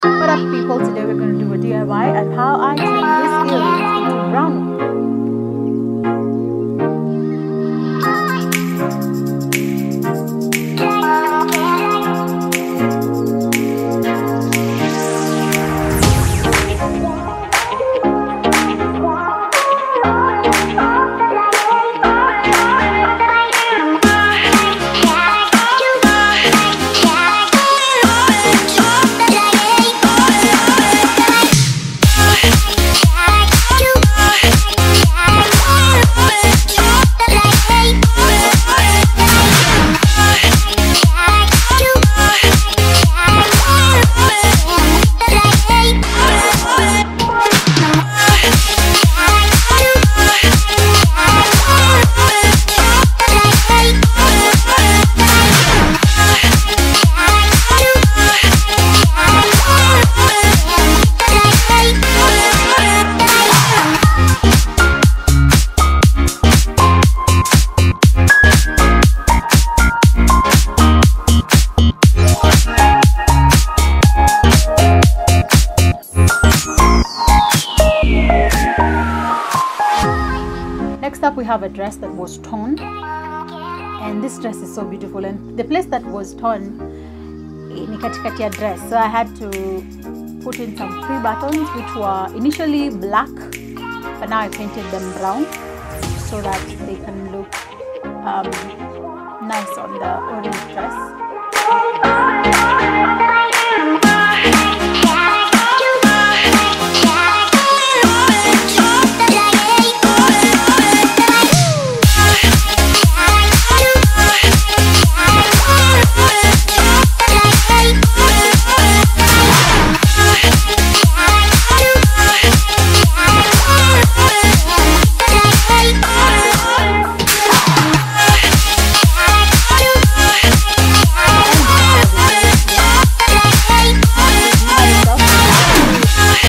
What up people, today we're going to do a DIY and how I turn this earrings into brown. Next up, we have a dress that was torn, and this dress is so beautiful, and the place that was torn ni katikati ya dress, so I had to put in some 3 buttons which were initially black, but now I painted them brown so that they can look nice on the orange dress.